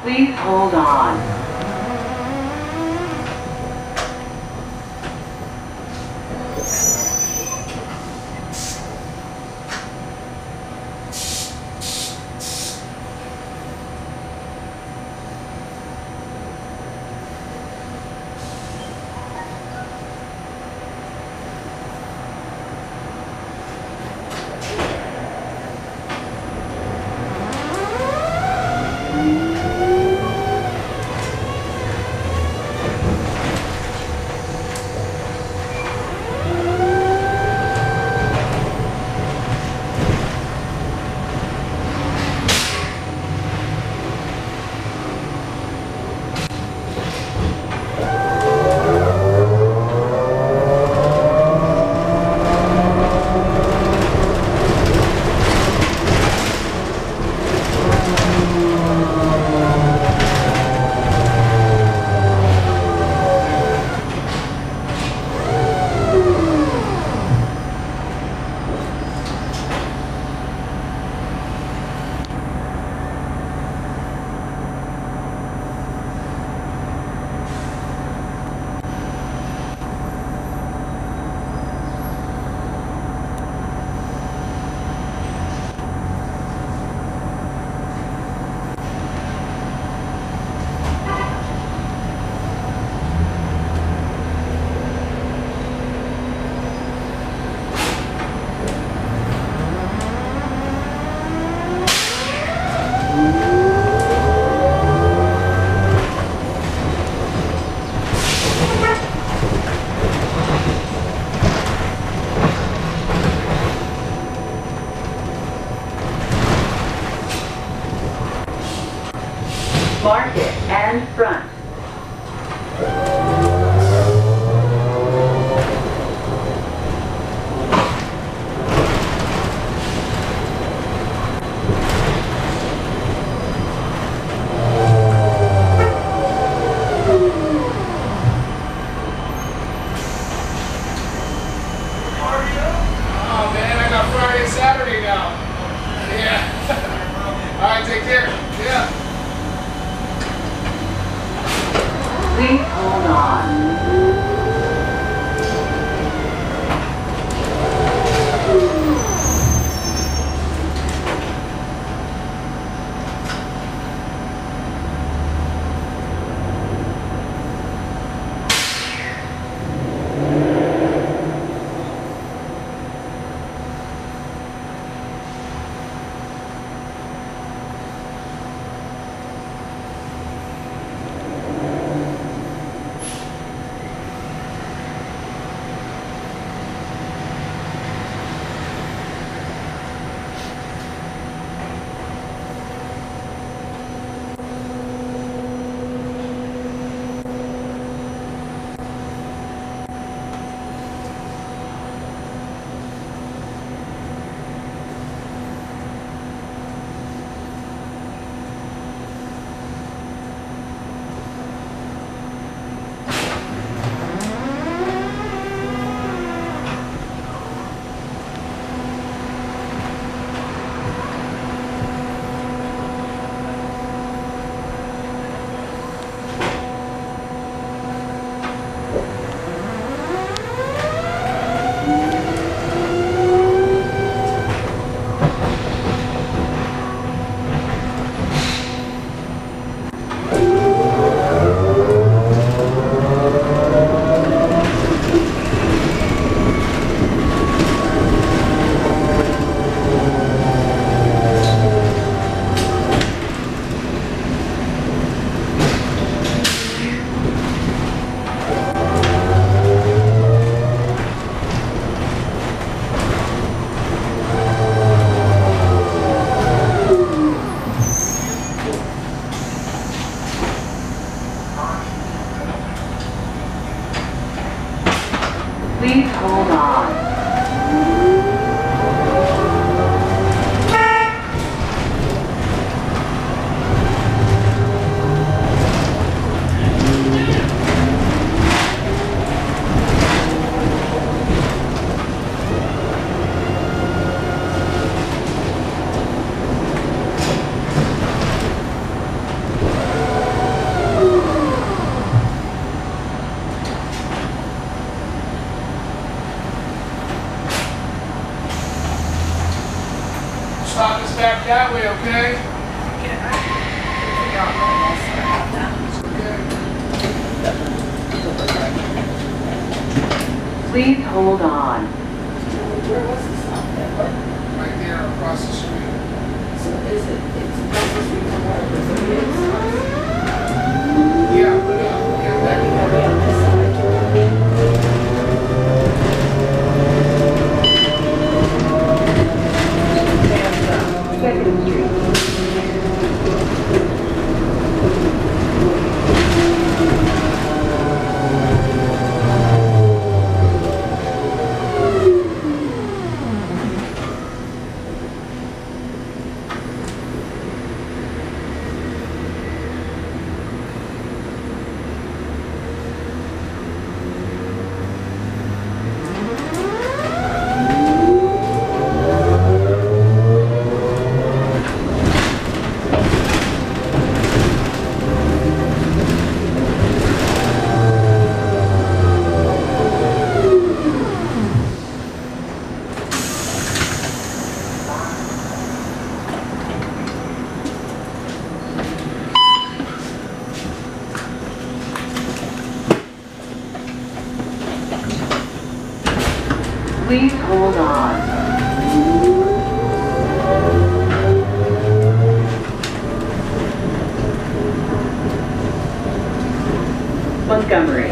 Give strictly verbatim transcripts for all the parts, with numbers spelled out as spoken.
Please hold on. Market and front. Oh man, I got Friday and Saturday now. Yeah. Alright, take care. Yeah. Please hold on. back that way, okay? Please hold on. Where was the stop there? Right there across the street. So is it, it's across the street from where the Presidio starts? Yeah, but, uh, yeah, that, Are we on this side too? And, uh, Second Street. Please hold on. Montgomery.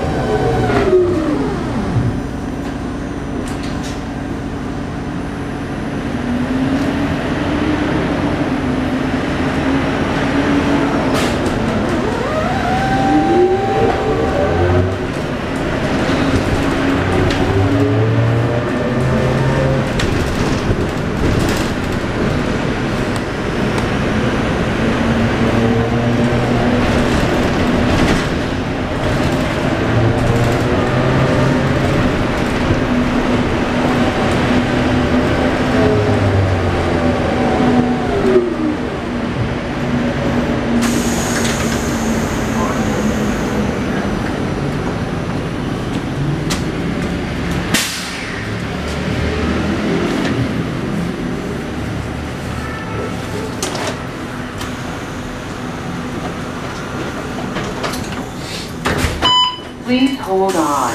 Please hold on.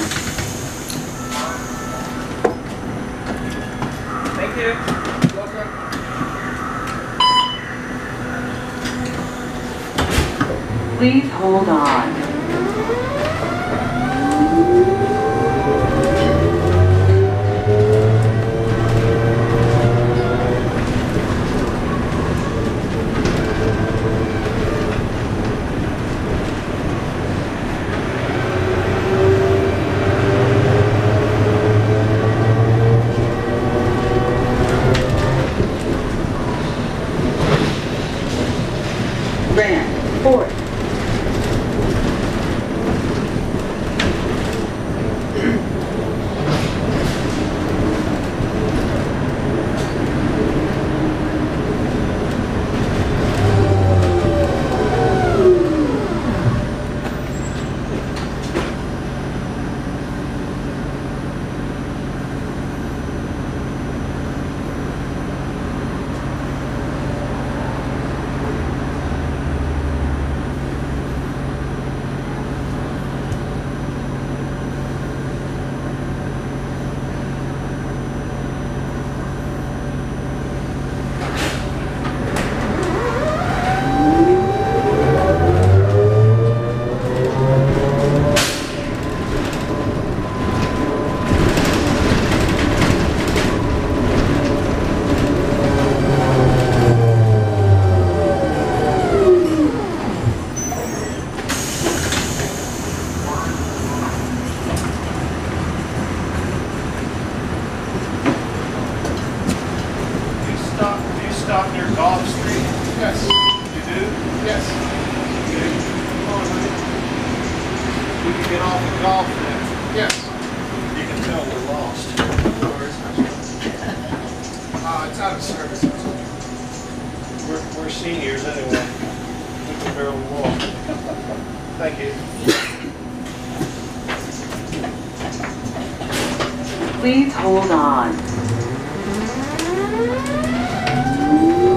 Thank you. Welcome. Please hold on. Grand, fourth. Stop near Golf Street? Yes. You do? Yes. Okay. Come on, honey. We can get off at Golf then. Yes. You can tell we're lost. Uh, it's out of service. We're, we're seniors anyway. We can barely walk. Thank you. Please hold on.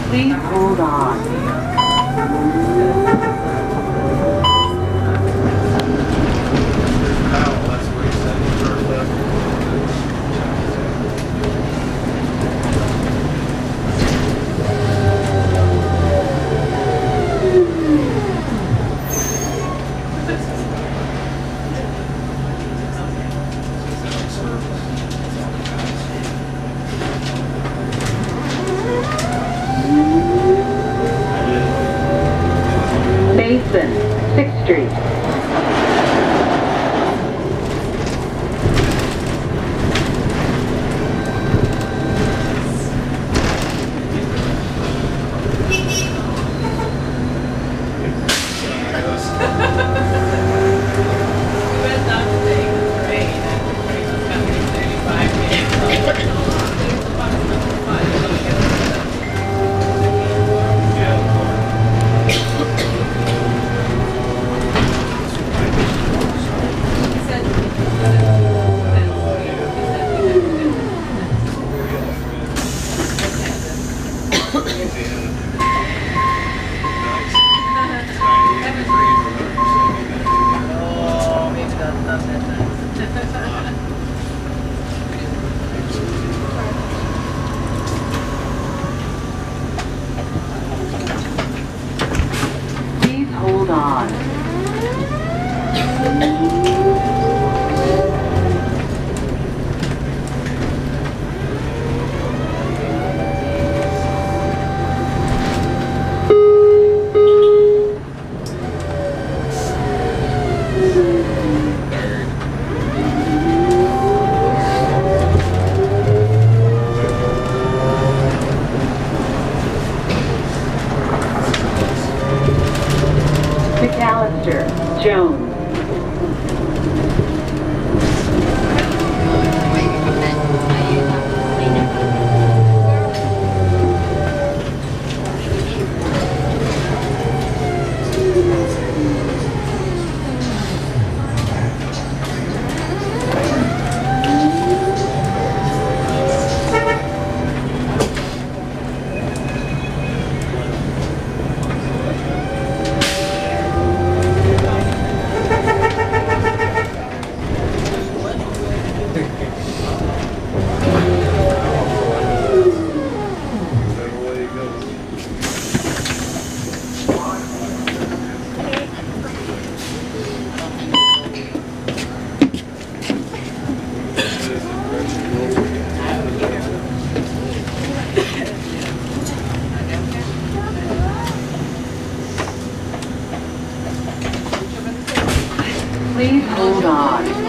Please hold on. Mason, sixth Street. Please hold on. McAllister, Jones. Please hold on.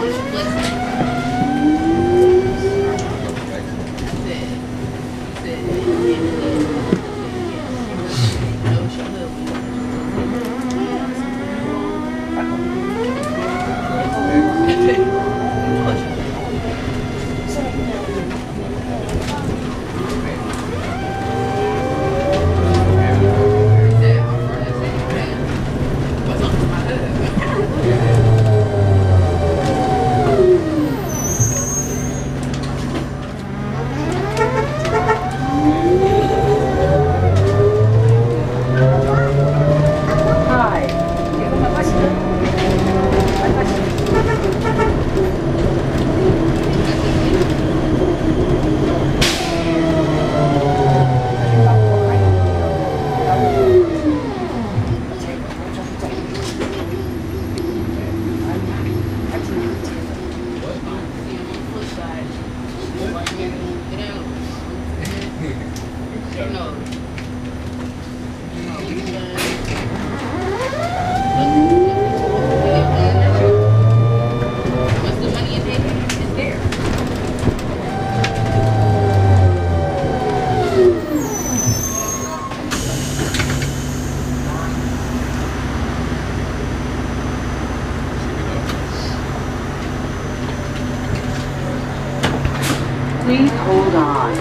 Please hold on.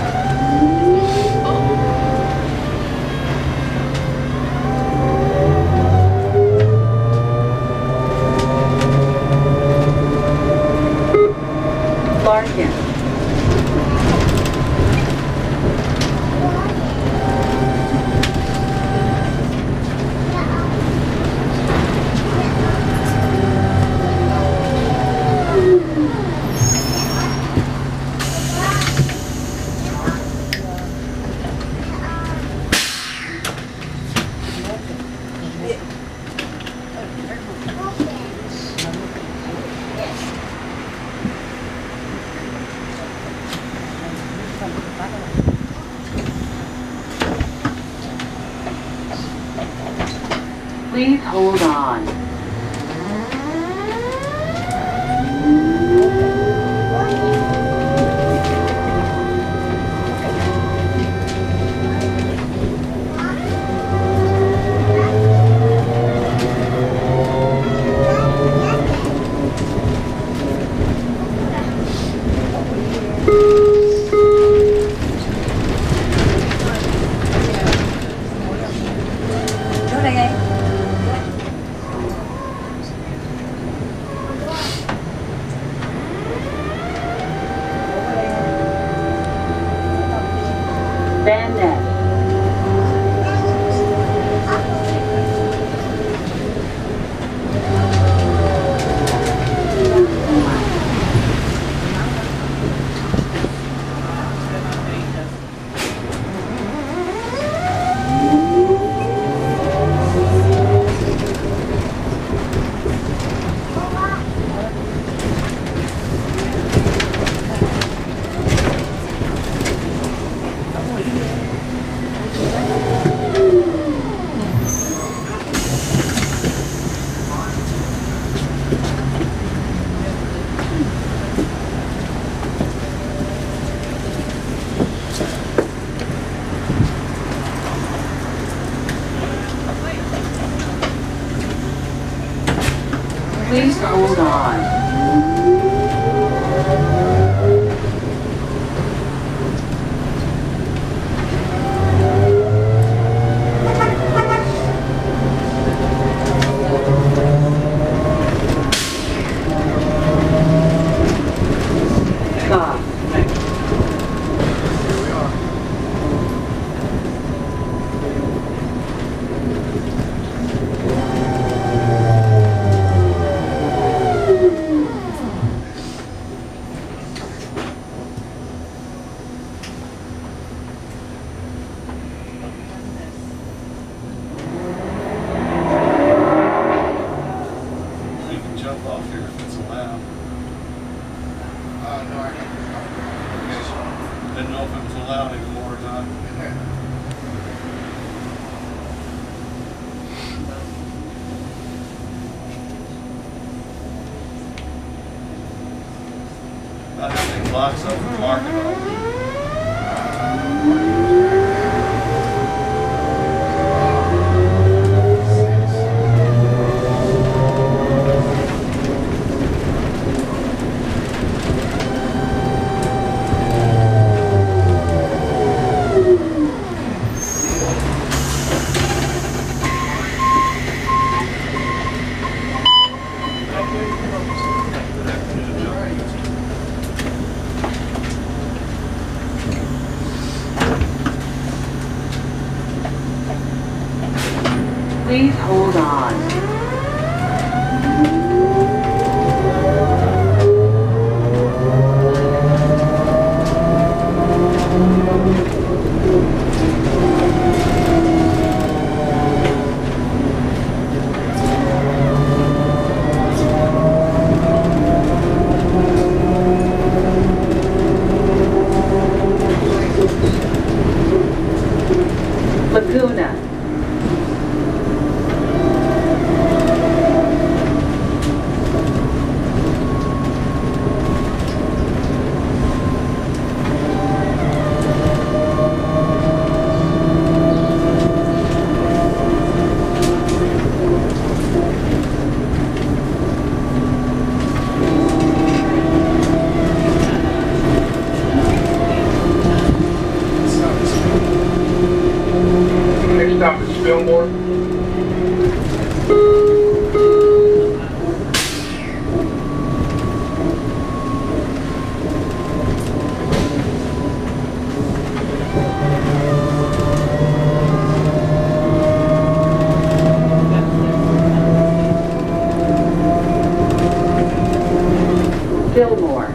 Larkin. Please hold on. Please hold on. Stop. Didn't know if it was allowed anymore or not. I just think blocks up the market. Please hold on. Laguna. Next stop is Fillmore. Fillmore.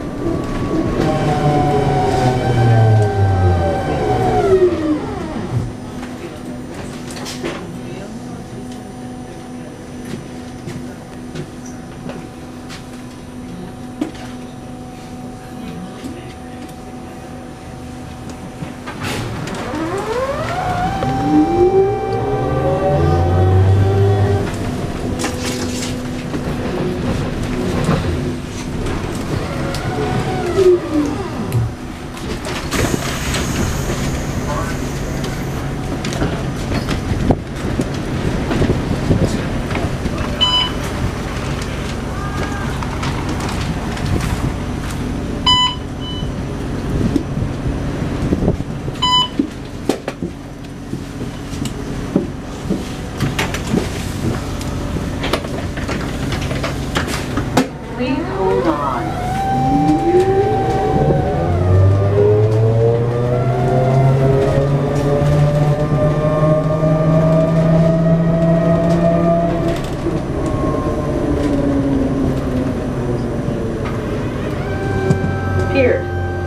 disappeared.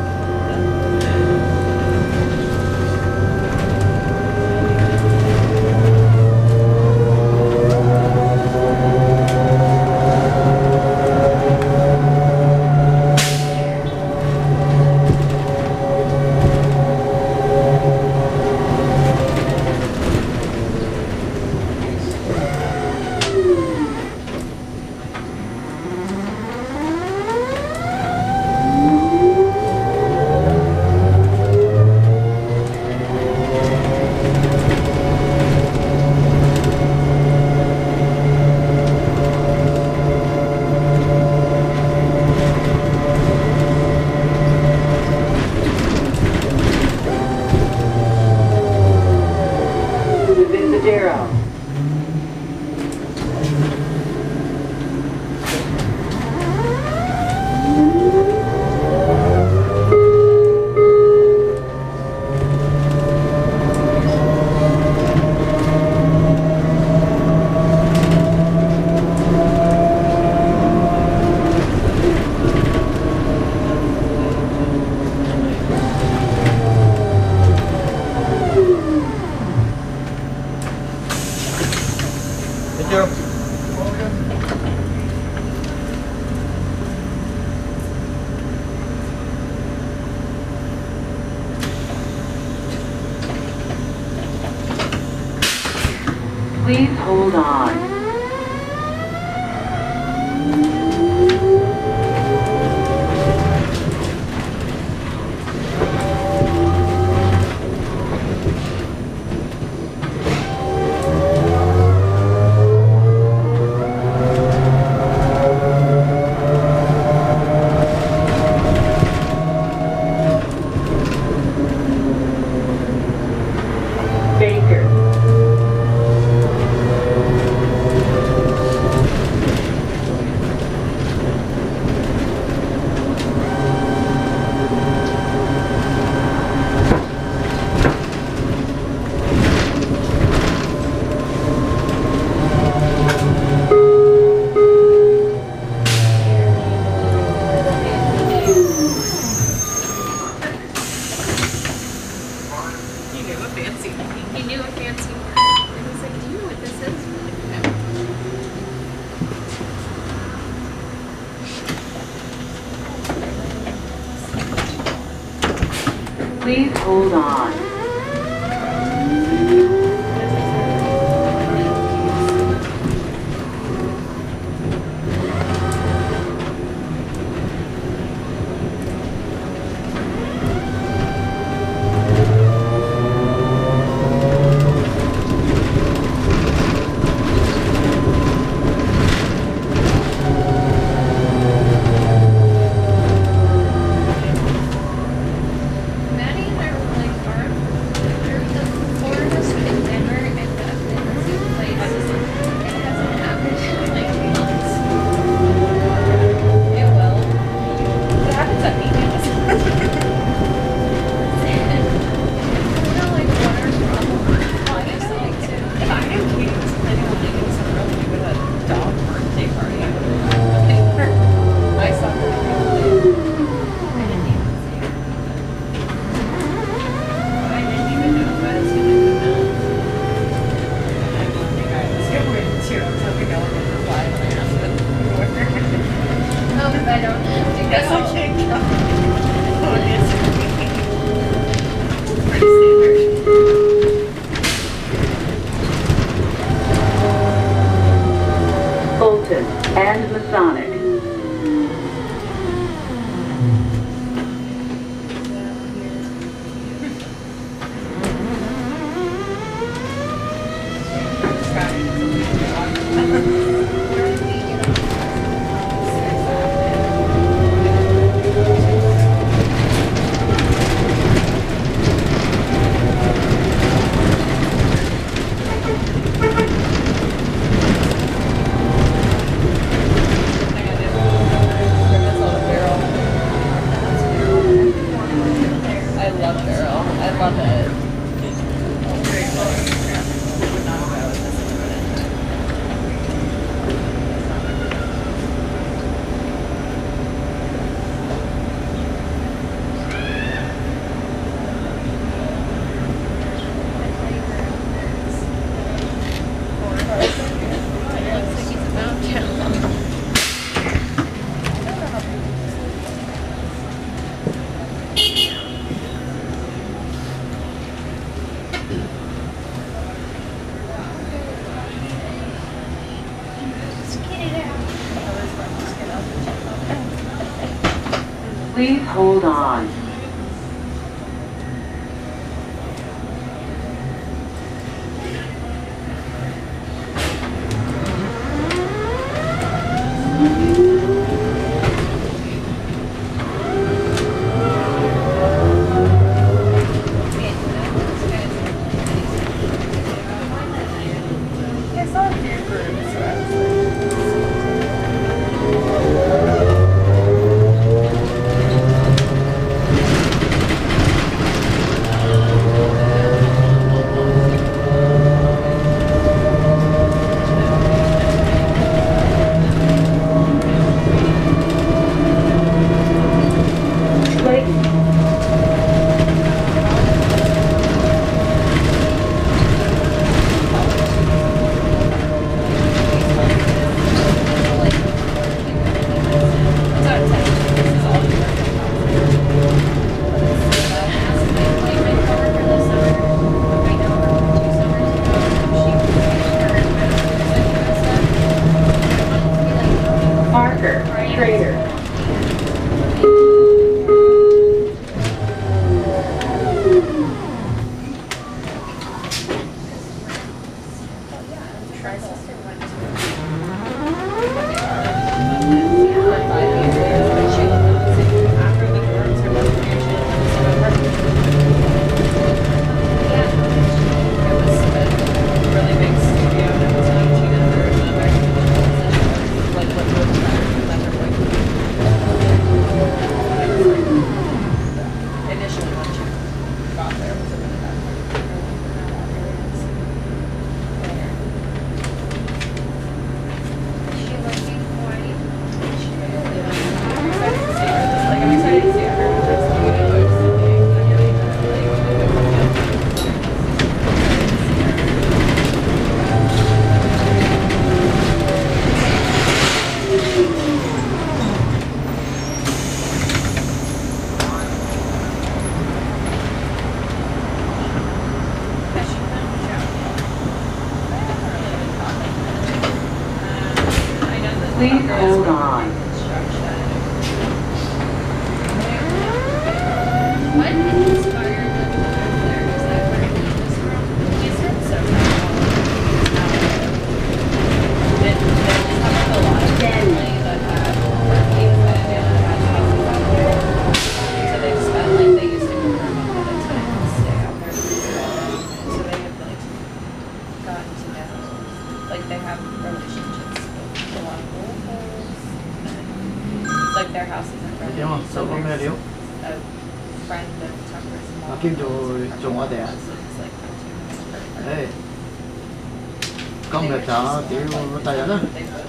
Please hold on. Please hold on. Maddie and I were like, Please hold on. Please hold on. What inspired them to move there? Is that where he was from? He said so. They just have a lot of family that had work Kiepe and had houses out there. So they spent like they used to go from up there to stay out there. So they have like gotten together. Like they have relationships with a lot of locals. It's like their house is in front of them. So there's a friend of Tucker's mom. 阿堅做做我哋啊！ 誒，今日咋？屌，第日啦！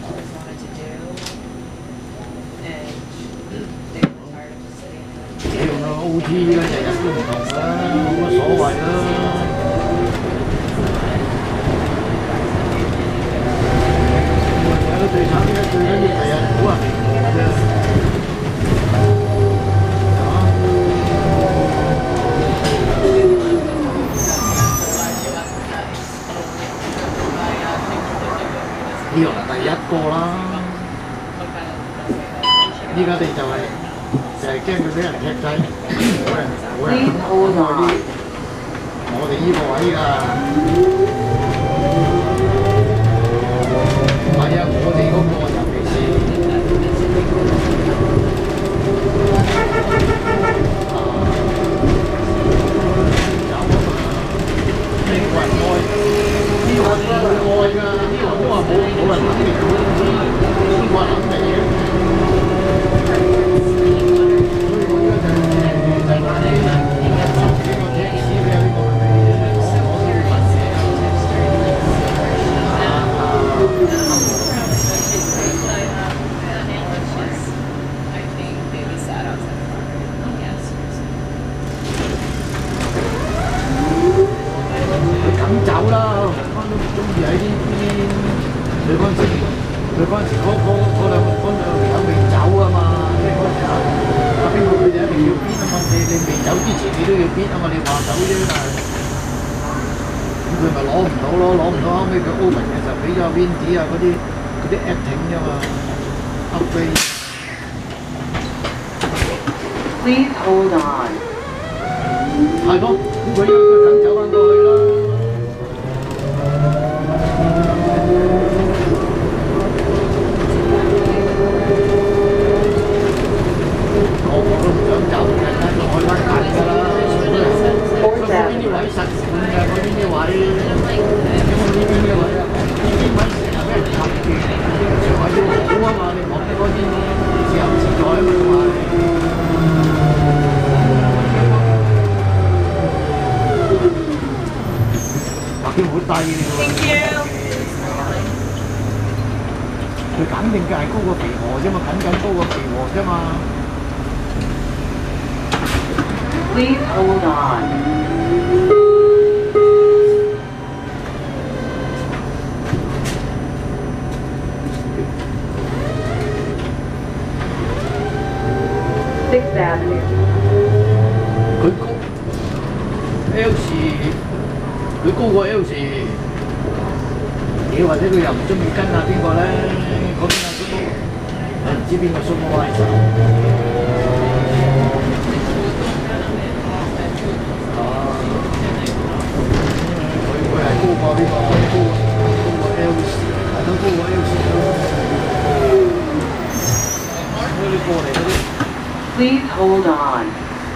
屌我 O T 啦，日日都唔同啦，冇乜所謂啦。最慘嘅最緊要第日好啊！ 呢個係第一個啦，依家哋就係就係驚佢俾人踢低，冇人冇人開啲我哋依個位㗎，係啊，我哋嗰個尤其是啊有啊嘛，呢個人開，呢個唔會開㗎，呢個都話冇冇人諗嚟㗎，邊個諗嚟嘅？ 走啦，翻都唔中意喺呢邊。佢嗰陣時，佢嗰陣時嗰嗰嗰兩嗰兩條友未走啊嘛，即係嗰陣時阿阿邊個佢哋一定要邊啊嘛，你你未走之前你都要邊啊嘛，你話走啫，但係咁佢咪攞唔到咯，攞唔到後尾佢 open 嘅時候俾咗 Windy 啊嗰啲嗰啲 acting 啫嘛 ，upgrade。 Please hold on. 係咯，咁佢佢梗走翻過去啦。個個都唔想走，人家都開翻近㗎啦。嗰邊啲位實滿嘅，嗰邊啲位，咁我呢邊嘅位啊，呢邊位成日俾人冚住，上位都好啊嘛，你望得嗰邊自由自在啊嘛，同埋。佢好低嘅喎，佢肯定係高過皮河啫嘛，緊緊高過皮河啫嘛。 Please hold on. Sixth Avenue. 佢高 L 字。佢高過 L 字，你或者佢又唔中意跟下邊個咧？嗰邊阿叔都唔知邊個叔哥威手。哦，佢佢係高過邊個？高高過 L 字，係都高過 L 字咯。嗰啲過嚟嗰啲。 Please hold on.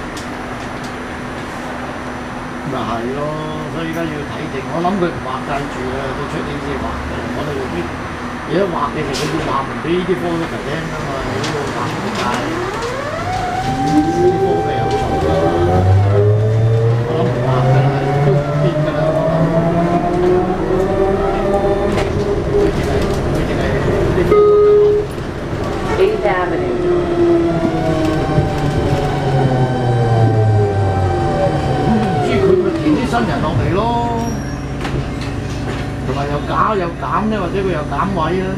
咪係咯，所以而家要睇定。我諗佢唔畫計住啦，到出年先畫嘅。我哋啲而家畫嘅其實佢要畫唔俾呢啲科都聽啊嘛，你都畫唔晒。呢啲科咪有數㗎嘛，我諗唔畫㗎啦，都唔變㗎啦。佢淨係佢淨係啲科都得畫。 Eighth Avenue. 新人落嚟咯，同埋又搞又減咧，或者佢又減位啦，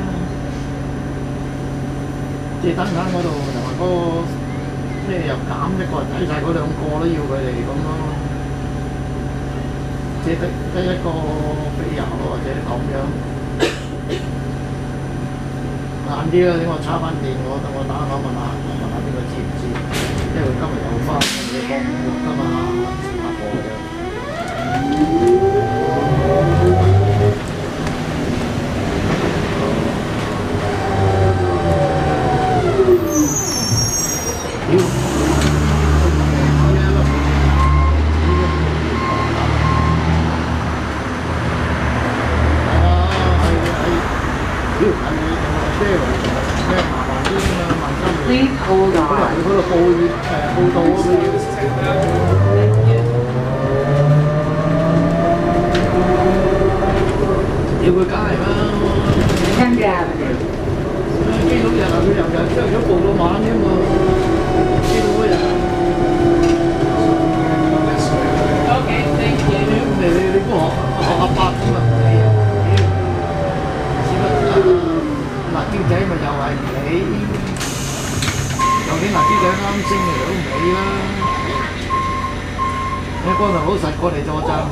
即係等等嗰度同埋嗰個咩又減一個人睇晒嗰兩個都要佢哋咁咯，即係得得一個飛油或者咁樣，晏啲啦，等我插翻電，我等我打下問下問下邊個知唔知，因為佢今日有翻你放五活㗎嘛，阿婆就。 Please hold on. 嗰度報誒報道嗰啲。要佢梗係啦。 Tenth Avenue. 基佬日啊，佢又日朝頭早報到晚啫嘛。基佬嗰日。Okay, thank you. 你你你估學學阿伯咁啊唔理啊？只不過辣椒仔咪又係唔理。究竟辣椒仔啱升嘅都唔理啦。你光頭佬實過嚟助陣。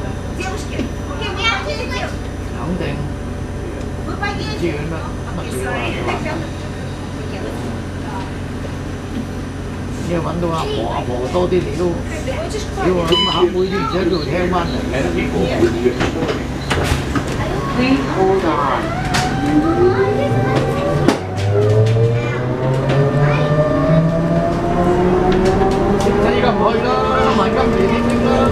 肯定唔知佢乜乜料啊！你要揾到阿婆，阿婆多啲你都，你話咁客妹啲而且都聽翻嚟嘅。 Please hold on. 仔依家唔去啦，萬金嚟添添啦。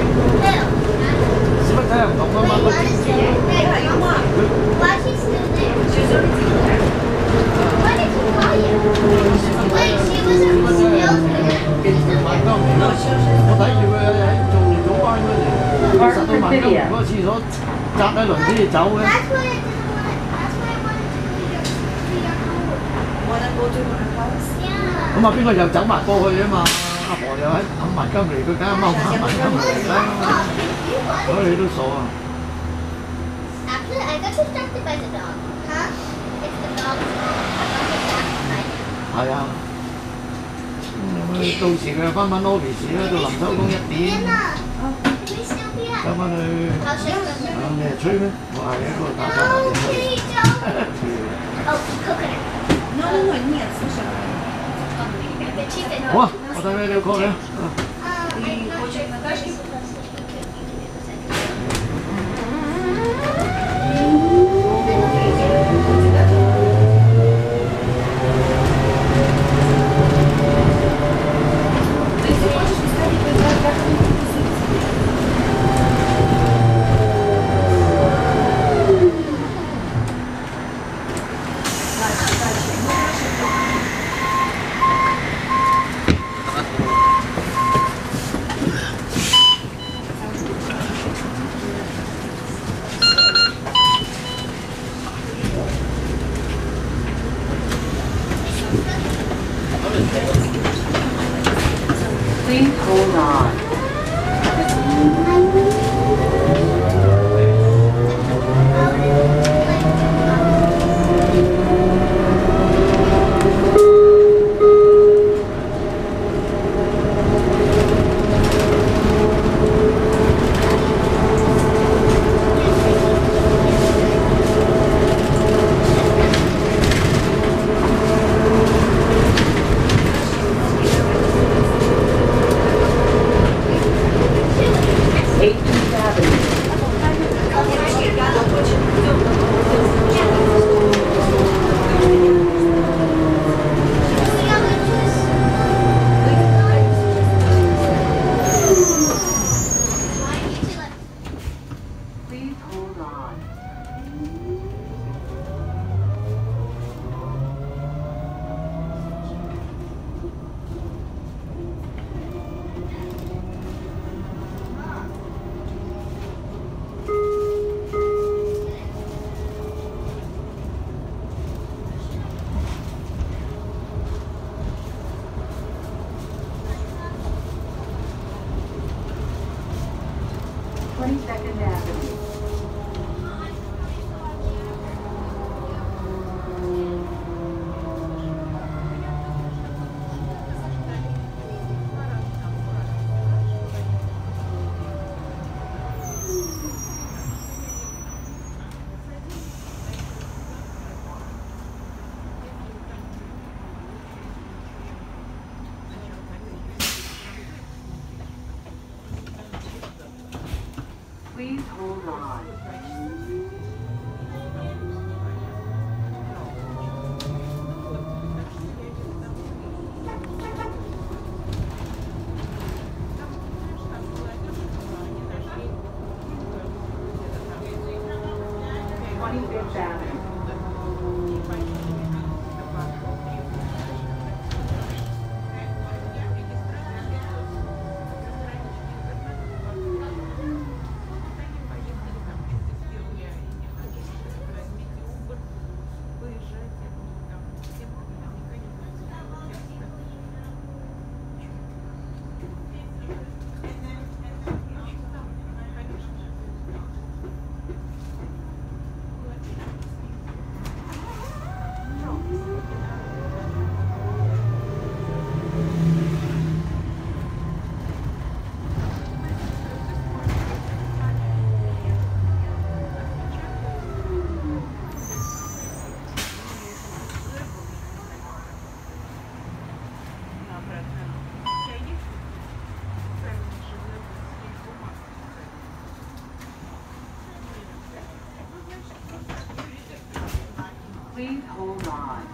使乜仔又唔同啊嘛？個天氣。 Why is she still there? She's already there. Why did you call you? Wait, she wasn't supposed to be out there. She's still there. No, she was. 我睇住佢喺做早班嗰時，實到萬金嗰個廁所擲一輪先至走嘅。 That's why I didn't want it. That's why I wanted to be your, be your home. Wanna go to my house? Yeah. 咁啊，邊個又走埋過去啊嘛？阿婆又喺揞萬金嚟，佢梗係踎下萬金嚟啦。所以你都傻啊！ Actually, I got distracted by the dog. Huh? It's the dog's fault. I got distracted by it. 係啊，咁到時佢又翻返 office 啦，到臨收工一點， Anna, can we still be at? 翻返去， I'll show you. 啊你係吹咩？我係喺嗰度打打 No, 電話。 please don't. Oh, coconut. No, no, no, нет, слушай. О, подай мне руку, да? Please hold on. Please hold on. twenty-second Avenue. Please hold on. twenty-fifth Avenue. Please hold on.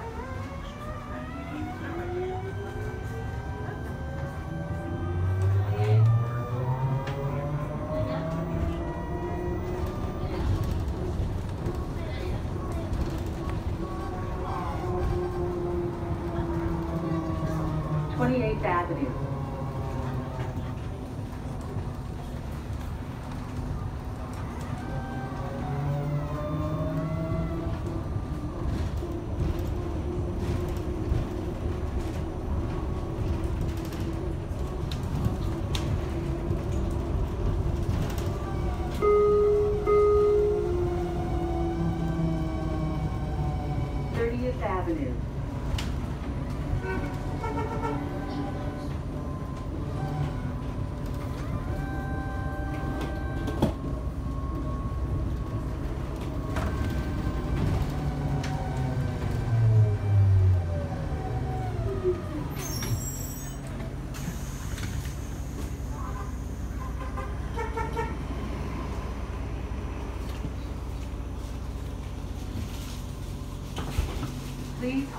twenty-eighth Avenue. thirtieth Avenue.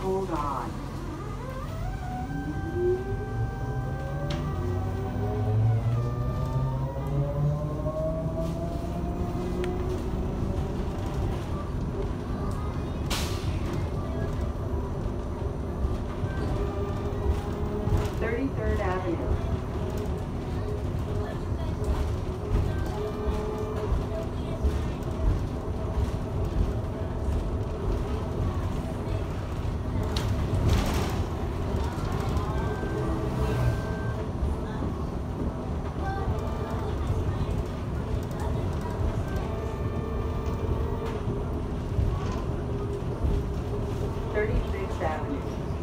hold on. thirty-third Avenue. thirty-sixth Avenue.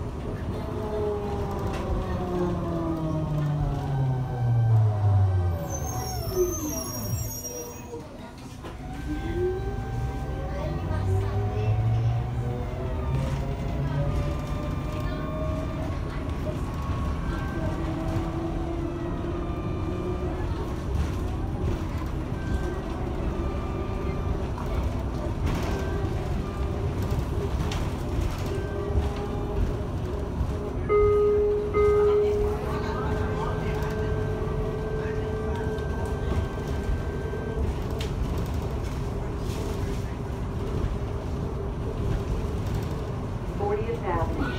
fortieth Avenue.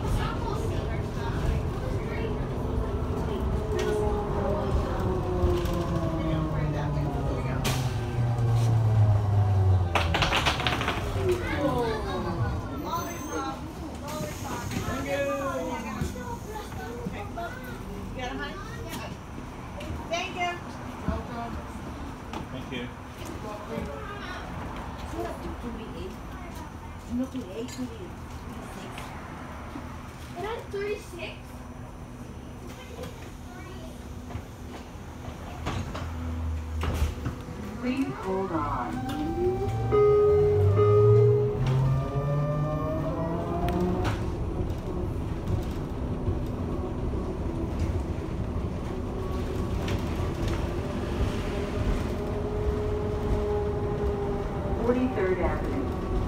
Thank you. thirty-six? Please hold on. forty-third Avenue.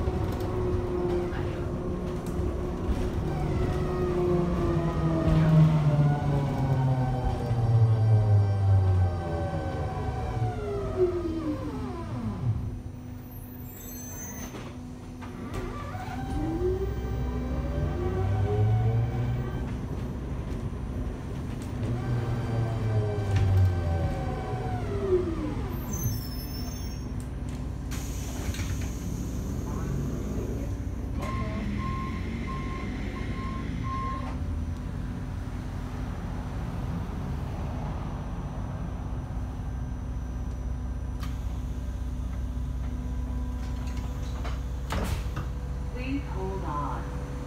Please hold on.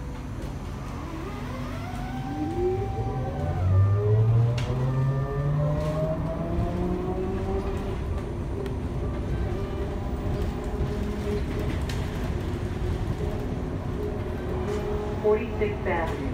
forty-sixth Avenue.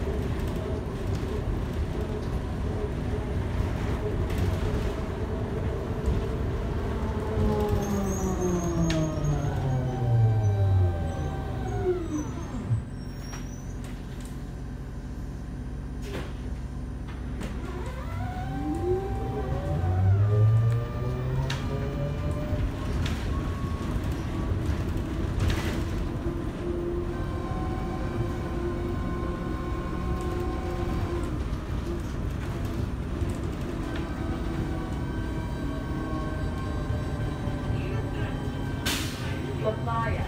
Playa.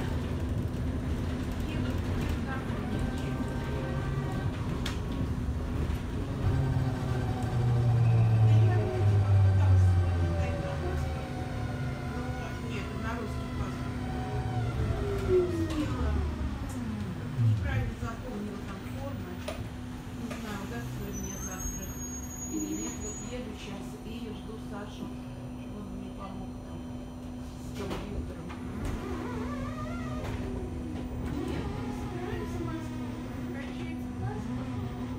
Неправильно заполнила там формы. Не знаю, удастся ли мне завтра или нет. Вот еду сейчас и жду Сашу, чтобы он мне помог там с компьютером. Нет, не собираюсь в Москву. Кончается паспорт.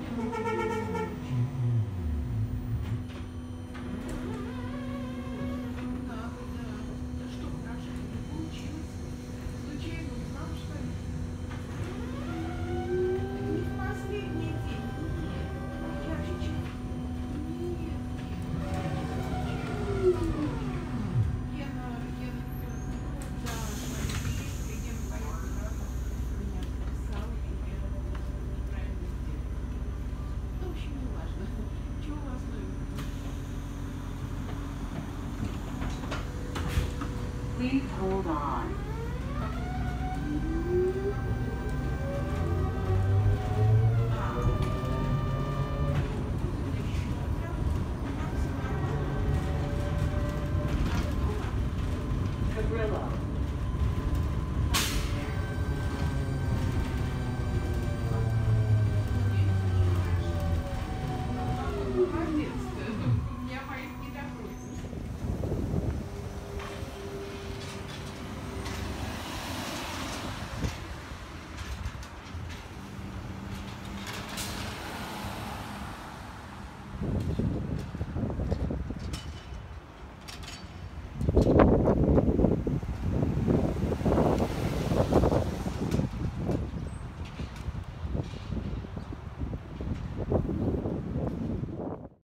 Да, да. Да что, хорошо, не получилось. Случайно узнал, что ли? Please hold on. Cabrillo. Молодец ты. У меня моих не допросишь.